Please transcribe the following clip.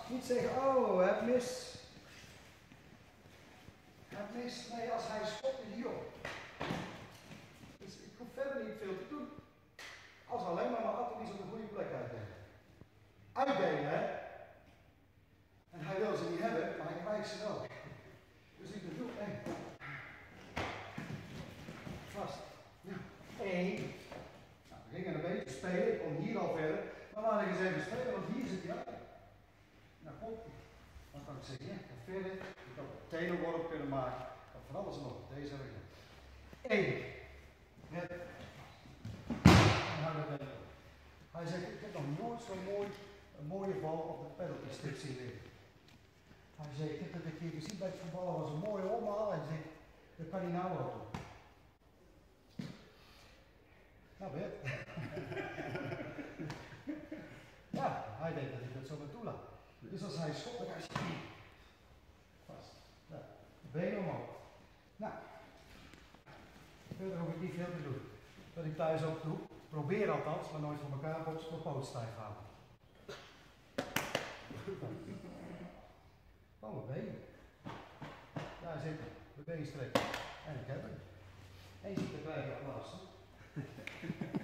Niet zeggen, oh, heb mis. Heb mis. Nee, als hij schopt is hierop. Dus ik hoef verder niet veel te doen. Als alleen maar mijn atomies op de goede plek uitdelen. Uitdelen, hè? En hij wil ze niet hebben, maar hij krijgt ze wel. Dus ik doe 1. Vast. Ja. 1. Nou, we gingen een beetje spelen, ik kom hier al verder. Maar laat ik eens even spelen, want hier zit hij uit. Nou, kom. Dan kan ik zeggen, ja, verder. Ik had een tenenworp kunnen maken. Ik had van alles nog. Deze heb ik nog. 1. Red. En hou dat even. Hij zegt, ik heb nog nooit zo een mooie bal op de pedalstip zien liggen. Hij zegt, ik heb het een keer gezien bij het voetballen, was een mooie omhaal. Hij zegt, dat kan hij nou wel doen. Nou, Bert. Ja, hij denkt dat ik dat zo naartoe laat. Dus als hij schopt, dan ga je vast. Ja, been omhoog. Nou, verder hoef ik niet veel te doen. Wat ik thuis ook doe, probeer althans, maar nooit voor elkaar, op mijn poot stijf houden. Oh, mijn been. Daar zit hij, de been strekken. En ik heb hem. En je ziet er gelijk op last.